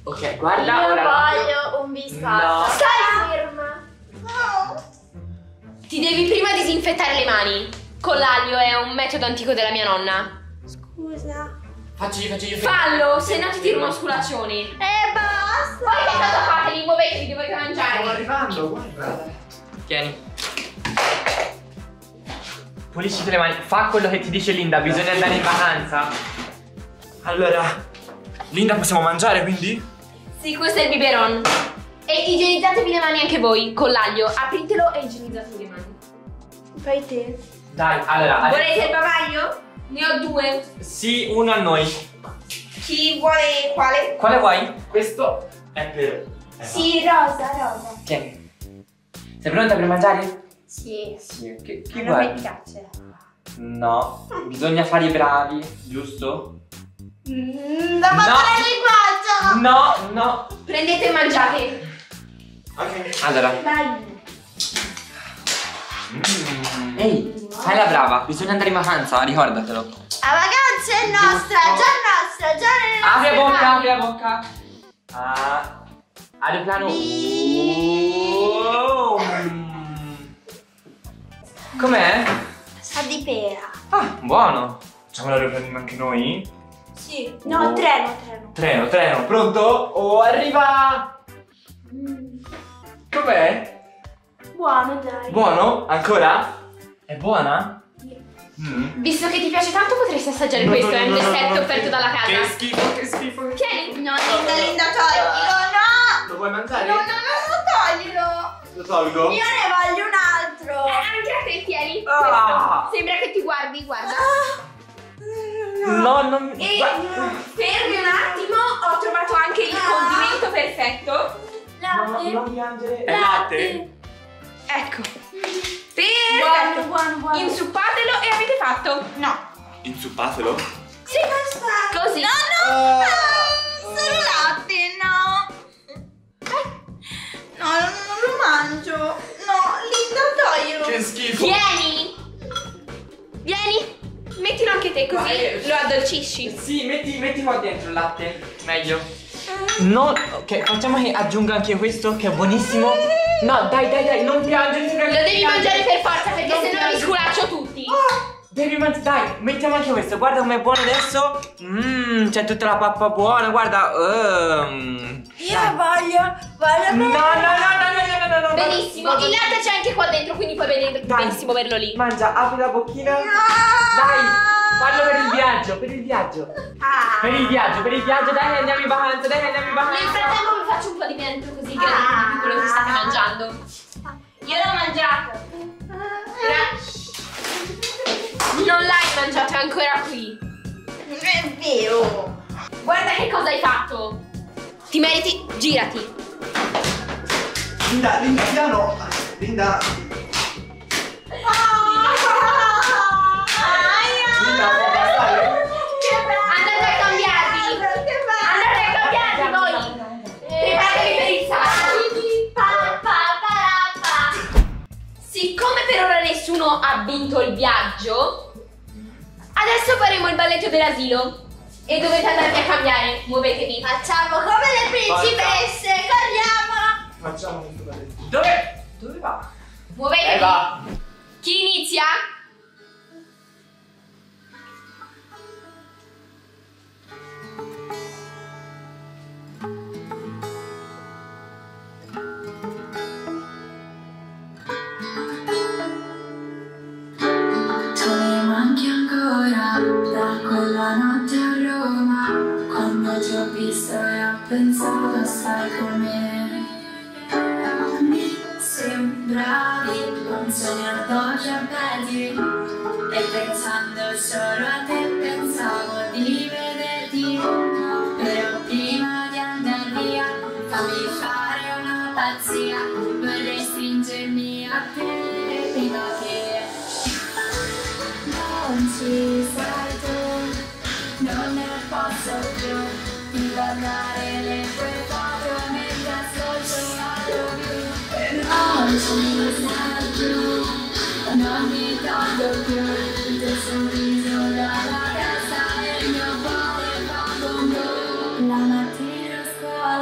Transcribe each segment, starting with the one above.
Ok, guarda. Io ora voglio un biscotto. No. Stai ferma. Ti devi prima disinfettare le mani. Con l'aglio, è un metodo antico della mia nonna. Scusa. Faccio io. Fallo, se no ti tiro uno sculaccione. Basta. Poi che cosa fate? Li muovetevi, dovete Stiamo mangiare. arrivando, guarda. Tieni. Pulisciti le mani. Fa quello che ti dice Linda, bisogna andare in vacanza. Allora, Linda, possiamo mangiare quindi? Sì, questo è il biberon. E igienizzatevi le mani anche voi, con l'aglio. Apritelo e igienizzatevi le mani. Fai te. Dai, allora. Volete il bavaglio? Ne ho 2. Sì, uno a noi. Chi vuole quale? Quale vuoi? Questo è per... Sì, rosa. Tieni. Sei pronta per mangiare? Sì. Sì. Chi Non mi vuoi? piace. No, bisogna fare i bravi, giusto? Da mandare il linguaggio. No. Prendete e mangiate. Ok. Allora. Dai. Ehi, fai la brava, bisogna andare in vacanza, ricordatelo. La vacanza è nostra, già nelle Apri la nostre bocca, mani. apri la bocca. Ah, aeroplano. Com'è? Sa di pera. Ah, buono. Facciamo l'aeroplanino anche noi? Sì. No, treno. Treno, pronto? Oh, arriva! Com'è? Buono, dai. Buono? Ancora? È buona? Visto che ti piace tanto potresti assaggiare questo, è un dessert offerto dalla casa. Che schifo. Tieni. No, Linda, toglilo, no. Lo vuoi mangiare? No, toglilo. Lo tolgo? Io ne voglio un altro. Anche a te, tieni. Ah. Questo. Sembra che ti guardi, guarda. No, non... E fermi un attimo, ho trovato anche il condimento perfetto. Latte. Non piangere. È latte? Ecco. Perfetto. Buono. Insuppatelo e avete fatto. No. Insuppatelo? Sì, così. No. Solo latte, no. No, non lo mangio. No, Linda, toglilo. Che schifo. Vieni. Mettilo anche te così lo addolcisci. Sì, metti qua dentro il latte. Meglio. No, ok, facciamo che aggiunga anche questo che è buonissimo. No, dai, non piangere. Lo devi mangiare per forza perché sennò li sculaccio tutti. Devi mangiare, dai, mettiamo anche questo. Guarda com'è buono adesso. C'è tutta la pappa buona, guarda. Io voglio No. Benissimo, il latte c'è anche qua dentro, quindi puoi benissimo berlo lì. Mangia, apri la bocchina. Dai, fallo per il viaggio. Per il viaggio, dai, andiamo in vacanza, Nel frattempo vi faccio un po' di pianto così grande di quello che state mangiando. Io l'ho mangiato. Non l'hai mangiato, è ancora qui. Non è vero. Guarda che cosa hai fatto. Ti meriti, girati. Linda, piano. Linda. Linda, può bastare? Andate a cambiarvi voi. Preparatevi per il salto. Siccome per ora nessuno ha vinto il viaggio, adesso faremo il balletto dell'asilo e dovete andarvi a cambiare. Muovetevi. Facciamo come le principesse, corriamo. Facciamo questo balletto. Dove va? Muovetevi. Va. Chi inizia? Tu mi manchi ancora da quella notte a Roma, quando ti ho visto e ho pensato stai con me. Mi sembravi un sogno a belli e pensando solo a te pensavo di vederti, però prima di andare via fammi fare una pazzia, vorrei stringermi a te prima che non ci sei tu, non ne posso più di guardare le tue foto mentre ascolto non ci sei più, non mi tolgo più il tuo sorriso dalla testa e il mio cuore fa boom boom. La mattina a scuola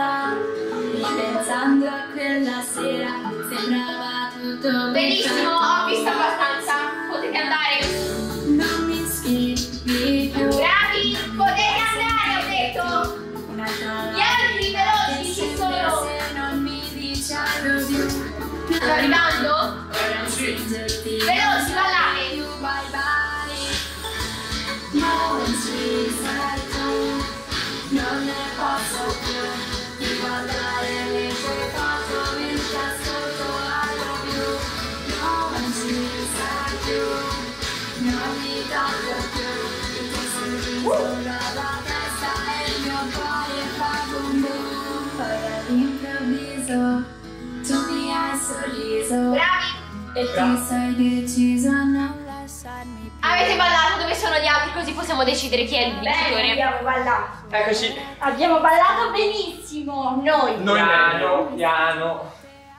quella sera sembrava tutto Benissimo, ho visto abbastanza. Potete andare. Non mi scrivi più. Bravi, potete andare, ho detto. Gli altri veloci ci sono. Se non mi dici I love you. Sto arrivando? Sì. Veloci, ballate. Bye bye. Non ci sei tu. Non ne posso più di guardare le tue foto mentre ascolto I love you. Non ci sei più. Non mi tocco più. Il tuo sorriso dalla testa e il mio cuore fa boom boom. Poi all'improvviso tu mi hai sorriso. Bravi. E ti sei deciso a non lasciarmi più. Avete ballato, dove sono gli altri così possiamo decidere chi è il vincitore. Abbiamo ballato. Eccoci. Abbiamo ballato benissimo. Noi. Piano, piano.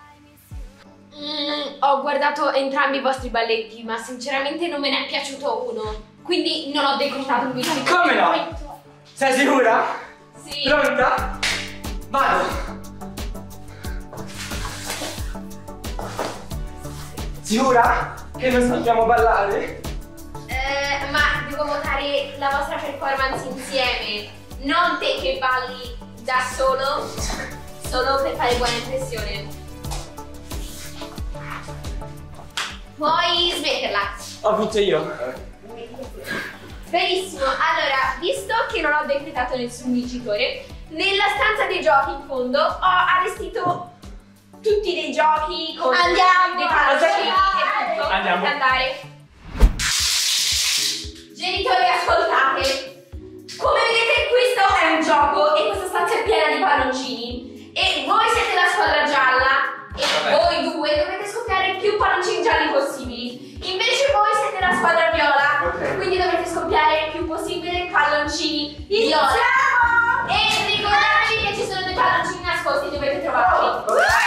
Ho guardato entrambi i vostri balletti, ma sinceramente non me ne è piaciuto uno. Quindi non ho decretato un vincitore. Come no? Sei sicura? Sì. Pronta? Vado. Sicura? Che non sappiamo ballare? Ma devo votare la vostra performance insieme, non te che balli da solo per fare buona impressione. Puoi smetterla. Ho vinto io. Benissimo, allora, visto che non ho decretato nessun vincitore, nella stanza dei giochi in fondo ho allestito tutti dei giochi con Andiamo, dei palloncini e tutto. Andiamo. Potete andare. Genitori, ascoltate. Come vedete, questo è un gioco e questa stanza è piena di palloncini. E voi siete la squadra gialla e voi due dovete scoppiare più palloncini gialli possibili. Invece voi siete la squadra viola, Ok. quindi dovete scoppiare il più possibile palloncini viola. E ricordatevi che ci sono dei palloncini nascosti, dovete trovarli.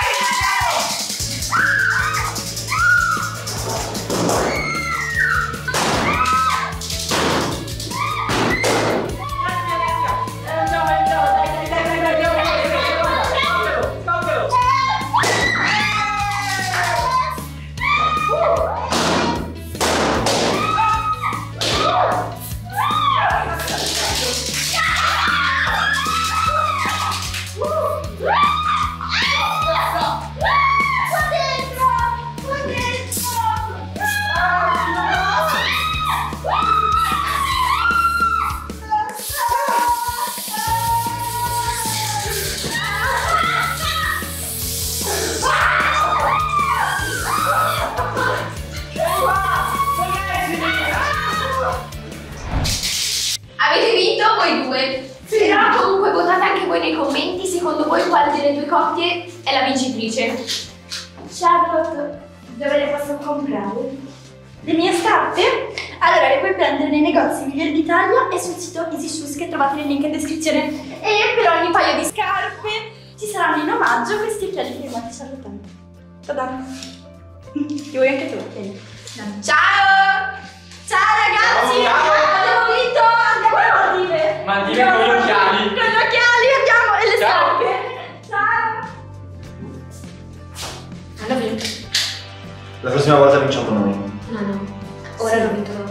Avete vinto voi due. Però comunque votate anche voi nei commenti secondo voi quale delle due coppie è la vincitrice. Charlotte, dove le posso comprare? Le mie scarpe? Allora, le puoi prendere nei negozi migliori d'Italia e sul sito Easy Shoes che trovate nel link in descrizione. E per ogni paio di scarpe ci saranno in omaggio questi occhiali firmati Charlotte. Ta-da! Li vuoi anche tu? Vieni. Ciao! Ciao ragazzi! Ciao! Abbiamo vinto! Andiamo a Maldive! Maldive con gli occhiali. Con gli occhiali andiamo e le Ciao! scarpe! Ciao! Hanno vinto. La prossima volta vinciamo noi. No, no. Ora hanno vinto loro.